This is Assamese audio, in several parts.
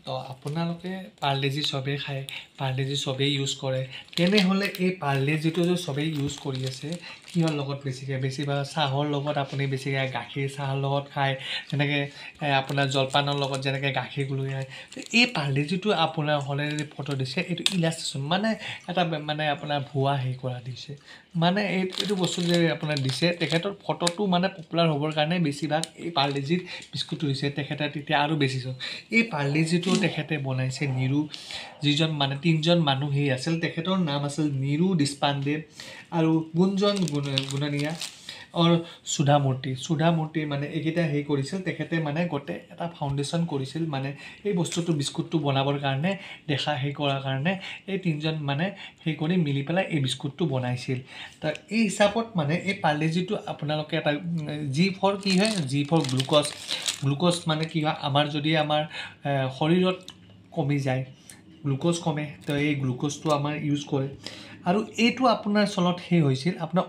তো আপোনালোকে পাৰ্লে জি চবেই খায় পাৰ্লে জি চবেই ইউজ কৰে তেনেহ'লে এই পাৰ্লে জিটো যে চবেই ইউজ কৰি আছে কিহৰ লগত বেছিভাগ চাহৰ লগত আপুনি বেছিকৈ গাখীৰ চাহৰ লগত খায় যেনেকৈ আপোনাৰ জলপানৰ লগত যেনেকৈ গাখীৰ গুলি খায় এই পাৰ্লে জিটো আপোনাৰ হ'লে ফটো দিছে এইটো ইলাষ্ট্ৰেশ্যন মানে এটা মানে আপোনাৰ ভুৱা হেৰি কৰা দিছে মানে এইটো বস্তু যে আপোনাৰ দিছে তেখেতৰ ফটোটো মানে পপুলাৰ হ'বৰ কাৰণে বেছিভাগ এই পাৰ্লে জিৰ বিস্কুটটো দিছে তেখেতে তেতিয়া আৰু বেছি এই পাৰ্লে জিটো তেখেতে বনাইছে নিৰু যিজন মানে তিনিজন মানুহেই আছিল তেখেতৰ নাম আছিল নিৰু দেশপাণ্ডে আৰু গুঞ্জন গুণনীয়া আৰু সুধামূৰ্তি মানে এইকেইটা হেৰি কৰিছিল তেখেতে মানে গোটেই এটা ফাউণ্ডেশ্যন কৰিছিল মানে এই বস্তুটো বিস্কুটটো বনাবৰ কাৰণে দেখা হেৰি কৰাৰ কাৰণে এই তিনিজন মানে হেৰি কৰি মিলি পেলাই এই বিস্কুটটো বনাইছিল তাৰ এই হিচাপত মানে এই পাৰ্লে জিটো আপোনালোকে এটা জি ফৰ কি হয় জি ফৰ গ্লুক'জ মানে কি হয় আমাৰ যদি আমাৰ শৰীৰত কমি যায় গ্লুক'জ কমে তো এই গ্লুক'জটো আমাৰ ইউজ কৰে আৰু এইটো আপোনাৰ চলত সেই হৈছিল আপোনাৰ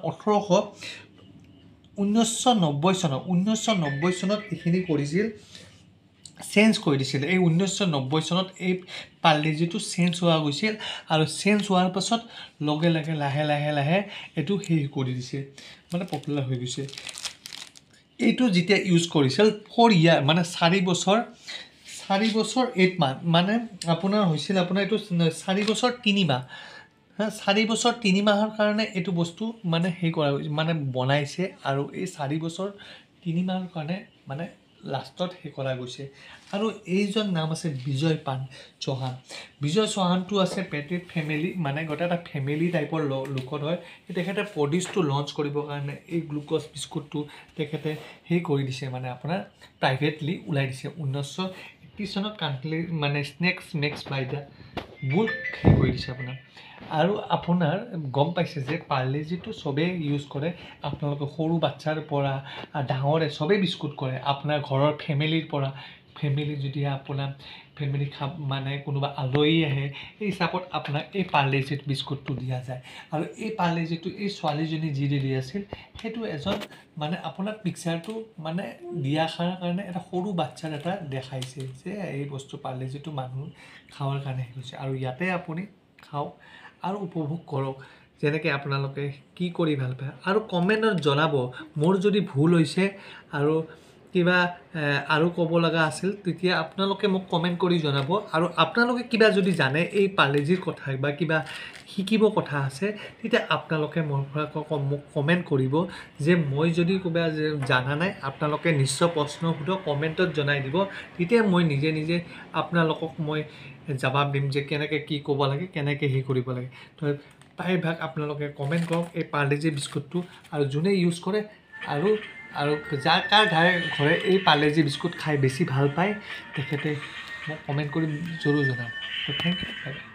1990 চনত এইখিনি কৰিছিল চেঞ্জ কৰি দিছিল এই 1990 চনত এই পাৰ্লে জিটো চেঞ্জ হোৱা গৈছিল আৰু চেঞ্জ হোৱাৰ পাছত লগে লাহে এইটো হেৰি কৰি দিছে মানে পপুলাৰ হৈ গৈছে এইটো যেতিয়া ইউজ কৰিছিল 4 ইয়াৰ মানে 4 বছৰ 8 মাহ মানে আপোনাৰ হৈছিল আপোনাৰ এইটো 4 বছৰ 3 মাহ 4 বছৰ 3 মাহৰ কাৰণে এইটো বস্তু মানে হেৰি কৰা মানে বনাইছে আৰু এই 4 বছৰ 3 মাহৰ কাৰণে মানে লাষ্টত হেৰি কৰা গৈছে আৰু এইজন নাম আছে বিজয় চৌহানটো আছে পেটেড ফেমিলি মানে গোটেই এটা ফেমিলি টাইপৰ লোকত হয় তেখেতে প্ৰডিউচটো লঞ্চ কৰিবৰ কাৰণে এই গ্লুক'জ বিস্কুটটো তেখেতে হেৰি কৰি দিছে মানে আপোনাৰ প্ৰাইভেটলি ওলাই দিছে 1980 চনত কাণ্ট্ৰি মানে স্নেক্স মেক্স বাই দা বুল হেৰি কৰি দিছে আপোনাৰ আৰু আপোনাৰ গম পাইছে যে পাৰ্লে জিটো চবেই ইউজ কৰে আপোনালোকে সৰু বাচ্চাৰ পৰা ডাঙৰে চবেই বিস্কুট কৰে আপোনাৰ ঘৰৰ ফেমিলিৰ পৰা ফেমিলি যদি আপোনাৰ ফেমিলি মানে কোনোবা আলহী আহে এই হিচাপত আপোনাক এই পাৰ্লে জিত বিস্কুটটো দিয়া যায় আৰু এই পাৰ্লে জিটো এই ছোৱালীজনী যি দি আছিল সেইটো এজন মানে আপোনাৰ পিকচাৰটো মানে দিয়া কাৰণে এটা সৰু বাচ্চাৰ এটা দেখাইছে যে এই বস্তু পাৰ্লে জিটো মানুহ খাৱাৰ কাৰণে হৈছে আৰু ইয়াতে আপুনি খাওক আৰু উপভোগ কৰক যেনেকৈ আপোনালোকে কি কৰি ভাল পায় আৰু কমেণ্টত জনাব মোৰ যদি ভুল হৈছে আৰু কিবা আৰু ক'ব লগা আছিল তেতিয়া আপোনালোকে মোক কমেণ্ট কৰি জনাব আৰু আপোনালোকে কিবা যদি জানে এই পাৰ্লে জিৰ কথা বা কিবা শিকিব কথা আছে তেতিয়া আপোনালোকে মোৰ পৰা মোক কমেণ্ট কৰিব যে মই যদি কিবা জানা নাই আপোনালোকে নিশ্চয় প্ৰশ্ন সোধক কমেণ্টত জনাই দিব তেতিয়া মই নিজে আপোনালোকক মই জবাব দিম যে কেনেকৈ কি ক'ব লাগে কেনেকৈ হেৰি কৰিব লাগে তো প্ৰায়ভাগ আপোনালোকে কমেণ্ট কৰক এই পাৰ্লে জি বিস্কুটটো আৰু যোনে ইউজ কৰে আৰু যাৰ ঘৰে এই পাৰ্লে জি বিস্কুট খাই বেছি ভাল পায় তেখেতে মোক কমেণ্ট কৰি জৰুৰ জনাব তো থেংক ইউ